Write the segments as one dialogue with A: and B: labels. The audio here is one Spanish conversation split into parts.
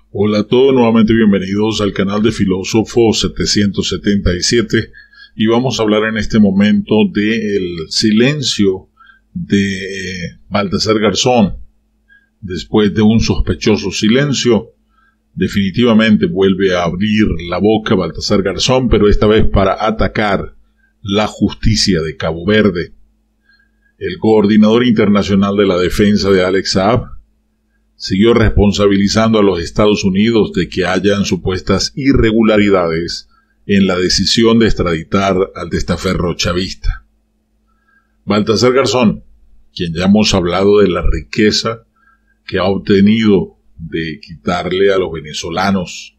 A: Hola a todos, nuevamente bienvenidos al canal de Filósofo 777 y vamos a hablar en este momento del silencio de Baltasar Garzón. Después de un sospechoso silencio, definitivamente vuelve a abrir la boca Baltasar Garzón, pero esta vez para atacar la justicia de Cabo Verde. El coordinador internacional de la defensa de Alex Saab siguió responsabilizando a los Estados Unidos de que hayan supuestas irregularidades en la decisión de extraditar al testaferro chavista. Baltasar Garzón, quien ya hemos hablado de la riqueza que ha obtenido de quitarle a los venezolanos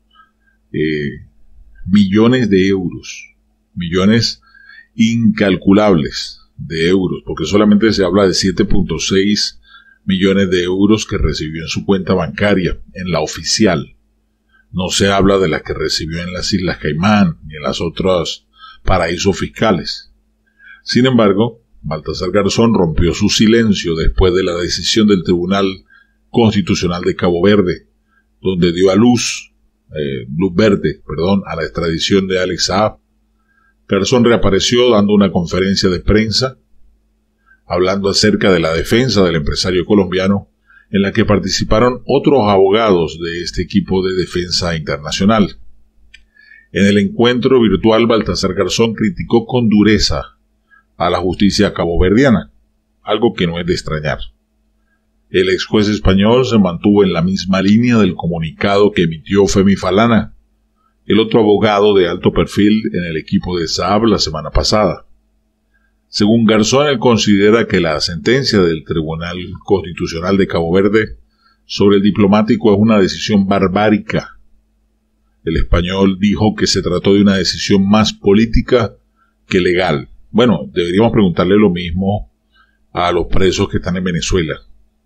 A: millones de euros, millones incalculables de euros, porque solamente se habla de 7.6 millones de euros que recibió en su cuenta bancaria, en la oficial. No se habla de la que recibió en las Islas Caimán ni en las otras paraísos fiscales. Sin embargo, Baltasar Garzón rompió su silencio después de la decisión del Tribunal Constitucional de Cabo Verde, donde dio a luz verde a la extradición de Alex Saab. Garzón reapareció dando una conferencia de prensa hablando acerca de la defensa del empresario colombiano, en la que participaron otros abogados de este equipo de defensa internacional. En el encuentro virtual, Baltasar Garzón criticó con dureza a la justicia caboverdiana, algo que no es de extrañar. El ex juez español se mantuvo en la misma línea del comunicado que emitió Femi Falana, el otro abogado de alto perfil en el equipo de Saab la semana pasada. Según Garzón, él considera que la sentencia del Tribunal Constitucional de Cabo Verde sobre el diplomático es una decisión barbárica. El español dijo que se trató de una decisión más política que legal. Bueno, deberíamos preguntarle lo mismo a los presos que están en Venezuela.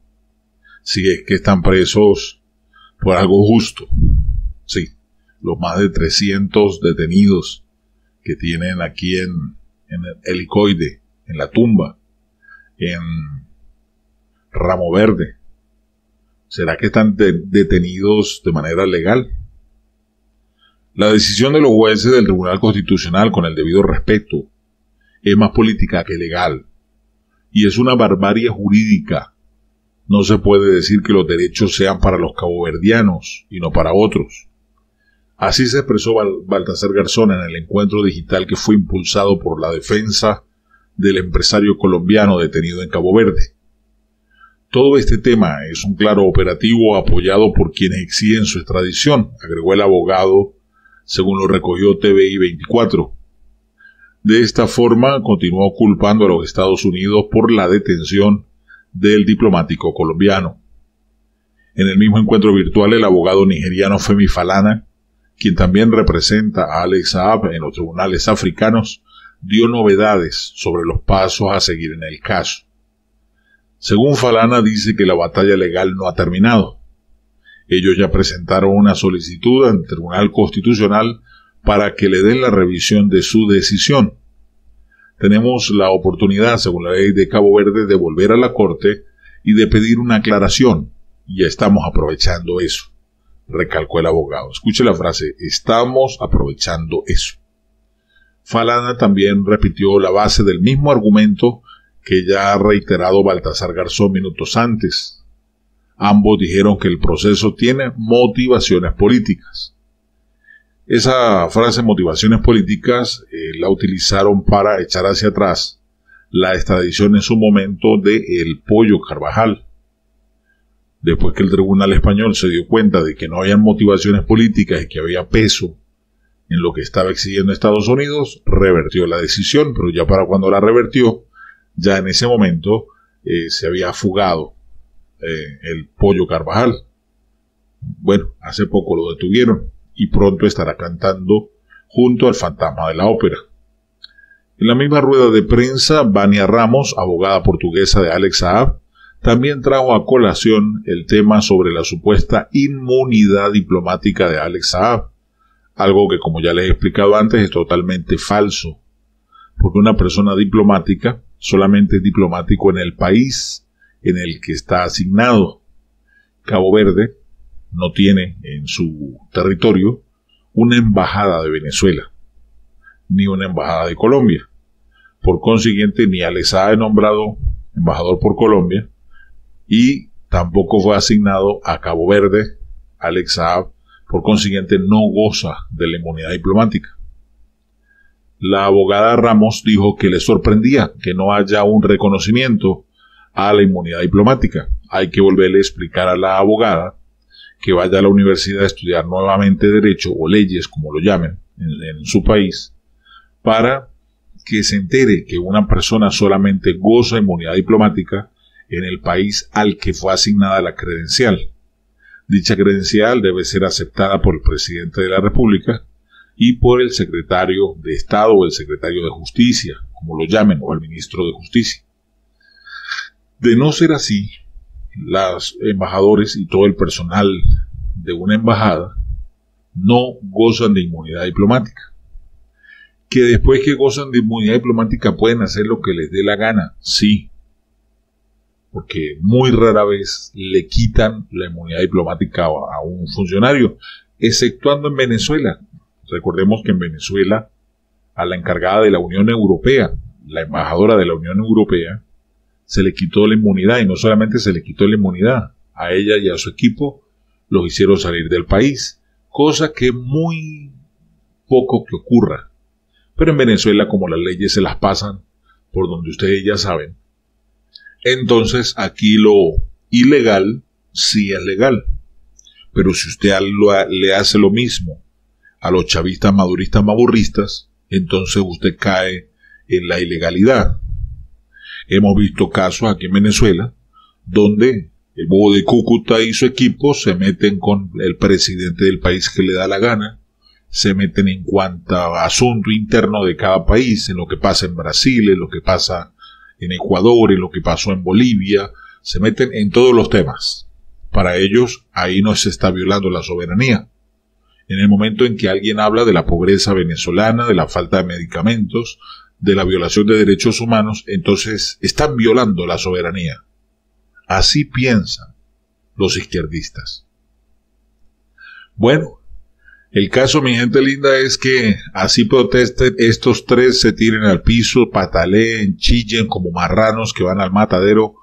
A: Si es que están presos por algo justo. Sí, los más de 300 detenidos que tienen aquí en el Helicoide, en La Tumba, en Ramo Verde. ¿Será que están detenidos de manera legal? La decisión de los jueces del Tribunal Constitucional, con el debido respeto, es más política que legal, y es una barbarie jurídica. No se puede decir que los derechos sean para los caboverdianos y no para otros. Así se expresó Baltasar Garzón en el encuentro digital que fue impulsado por la defensa del empresario colombiano detenido en Cabo Verde. Todo este tema es un claro operativo apoyado por quienes exigen su extradición, agregó el abogado, según lo recogió TVI 24. De esta forma, continuó culpando a los Estados Unidos por la detención del diplomático colombiano. En el mismo encuentro virtual, el abogado nigeriano Femi Falana, quien también representa a Alex Saab en los tribunales africanos, dio novedades sobre los pasos a seguir en el caso. Según Falana, dice que la batalla legal no ha terminado. Ellos ya presentaron una solicitud ante el Tribunal Constitucional para que le den la revisión de su decisión. Tenemos la oportunidad, según la ley de Cabo Verde, de volver a la Corte y de pedir una aclaración, y ya estamos aprovechando eso, recalcó el abogado. Escuche la frase, estamos aprovechando eso. Falana también repitió la base del mismo argumento que ya ha reiterado Baltasar Garzón minutos antes. Ambos dijeron que el proceso tiene motivaciones políticas. Esa frase, motivaciones políticas, la utilizaron para echar hacia atrás la extradición en su momento de El Pollo Carvajal. Después que el tribunal español se dio cuenta de que no había motivaciones políticas y que había peso en lo que estaba exigiendo Estados Unidos, revertió la decisión, pero ya para cuando la revertió, ya en ese momento se había fugado El Pollo Carvajal. Bueno, hace poco lo detuvieron y pronto estará cantando junto al fantasma de la ópera. En la misma rueda de prensa, Vania Ramos, abogada portuguesa de Alex Saab, también trajo a colación el tema sobre la supuesta inmunidad diplomática de Alex Saab, algo que, como ya les he explicado antes, es totalmente falso, porque una persona diplomática solamente es diplomático en el país en el que está asignado. Cabo Verde no tiene en su territorio una embajada de Venezuela, ni una embajada de Colombia. Por consiguiente, ni Alex Saab es nombrado embajador por Colombia y tampoco fue asignado a Cabo Verde. Alex Saab, por consiguiente, no goza de la inmunidad diplomática. La abogada Ramos dijo que le sorprendía que no haya un reconocimiento a la inmunidad diplomática. Hay que volverle a explicar a la abogada que vaya a la universidad a estudiar nuevamente derecho o leyes, como lo llamen, en su país, para que se entere que una persona solamente goza de inmunidad diplomática en el país al que fue asignada la credencial. Dicha credencial debe ser aceptada por el presidente de la República y por el secretario de Estado o el secretario de Justicia, como lo llamen, o el ministro de Justicia. De no ser así, los embajadores y todo el personal de una embajada no gozan de inmunidad diplomática. Que después que gozan de inmunidad diplomática pueden hacer lo que les dé la gana, sí, porque muy rara vez le quitan la inmunidad diplomática a un funcionario, exceptuando en Venezuela. Recordemos que en Venezuela, a la encargada de la Unión Europea, la embajadora de la Unión Europea, se le quitó la inmunidad, y no solamente se le quitó la inmunidad, a ella y a su equipo los hicieron salir del país, cosa que muy poco que ocurra. Pero en Venezuela, como las leyes se las pasan por donde ustedes ya saben, entonces aquí lo ilegal sí es legal. Pero si usted le hace lo mismo a los chavistas, maduristas, maburristas, entonces usted cae en la ilegalidad. Hemos visto casos aquí en Venezuela donde el bobo de Cúcuta y su equipo se meten con el presidente del país que le da la gana, se meten en cuanto a asunto interno de cada país, en lo que pasa en Brasil, en lo que pasa en Ecuador, en lo que pasó en Bolivia, se meten en todos los temas. Para ellos, ahí no se está violando la soberanía. En el momento en que alguien habla de la pobreza venezolana, de la falta de medicamentos, de la violación de derechos humanos, entonces están violando la soberanía. Así piensan los izquierdistas. Bueno, el caso, mi gente linda, es que así protesten, estos tres se tiren al piso, pataleen, chillen como marranos que van al matadero.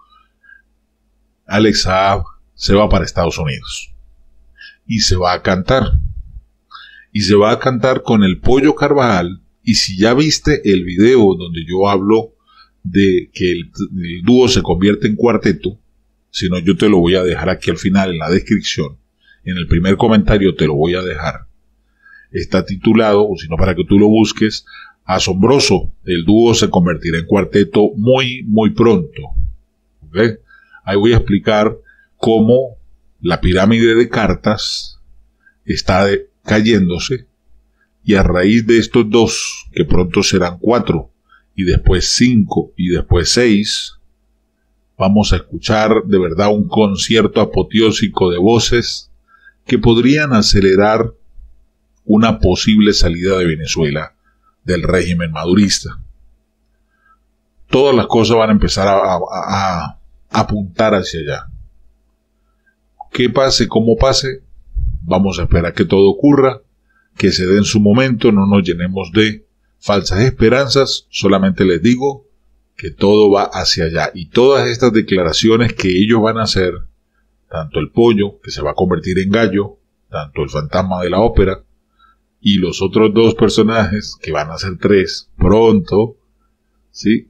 A: Alex Saab se va para Estados Unidos y se va a cantar. Y se va a cantar con el Pollo Carvajal. Y si ya viste el video donde yo hablo de que el dúo se convierte en cuarteto, si no, yo te lo voy a dejar aquí al final en la descripción. En el primer comentario te lo voy a dejar. Está titulado, o si no, para que tú lo busques, Asombroso, el dúo se convertirá en cuarteto muy, muy pronto. ¿Okay? Ahí voy a explicar cómo la pirámide de cartas está cayéndose, y a raíz de estos dos, que pronto serán 4, y después 5, y después 6, vamos a escuchar de verdad un concierto apoteósico de voces que podrían acelerar una posible salida de Venezuela del régimen madurista. Todas las cosas van a empezar a apuntar hacia allá. Que pase como pase, vamos a esperar que todo ocurra, que se dé en su momento, no nos llenemos de falsas esperanzas, solamente les digo que todo va hacia allá. Y todas estas declaraciones que ellos van a hacer, tanto el Pollo, que se va a convertir en gallo, tanto el fantasma de la ópera, y los otros dos personajes, que van a ser 3 pronto, ¿sí?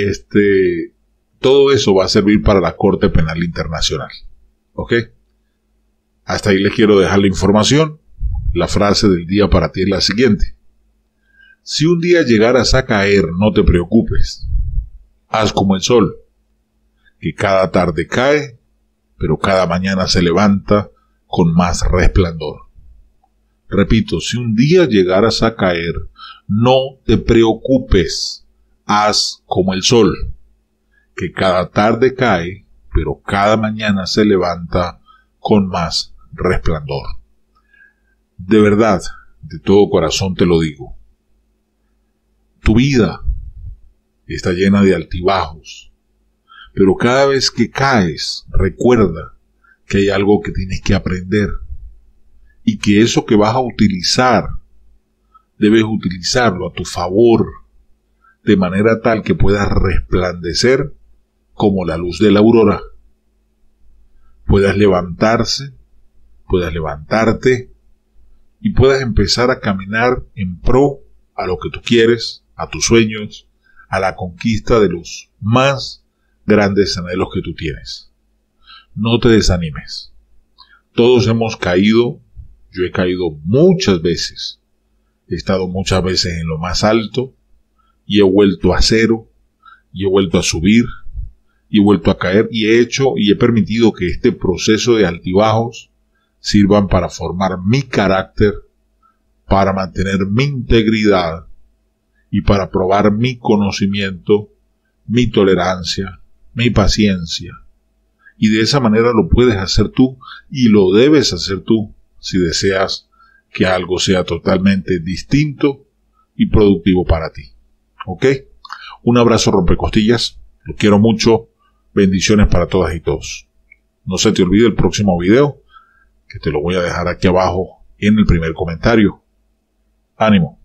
A: Todo eso va a servir para la Corte Penal Internacional. ¿Ok? Hasta ahí les quiero dejar la información. La frase del día para ti es la siguiente: si un día llegaras a caer, no te preocupes. Haz como el sol, que cada tarde cae, pero cada mañana se levanta con más resplandor. Repito, si un día llegaras a caer, no te preocupes. Haz como el sol, que cada tarde cae, pero cada mañana se levanta con más resplandor. De verdad, de todo corazón te lo digo. Tu vida está llena de altibajos, pero cada vez que caes, recuerda que hay algo que tienes que aprender. y que eso que vas a utilizar, debes utilizarlo a tu favor, de manera tal que puedas resplandecer como la luz de la aurora. Puedas levantarte y puedas empezar a caminar en pro a lo que tú quieres, a tus sueños, a la conquista de los más grandes anhelos que tú tienes. No te desanimes. Todos hemos caído, yo he caído muchas veces, he estado muchas veces en lo más alto y he vuelto a cero, y he vuelto a subir, y he vuelto a caer, y he hecho y he permitido que este proceso de altibajos sirvan para formar mi carácter, para mantener mi integridad y para probar mi conocimiento, mi tolerancia, mi paciencia. Y de esa manera lo puedes hacer tú y lo debes hacer tú si deseas que algo sea totalmente distinto y productivo para ti. ¿Ok? Un abrazo rompecostillas. Lo quiero mucho. Bendiciones para todas y todos. No se te olvide el próximo video, que te lo voy a dejar aquí abajo en el primer comentario. Ánimo.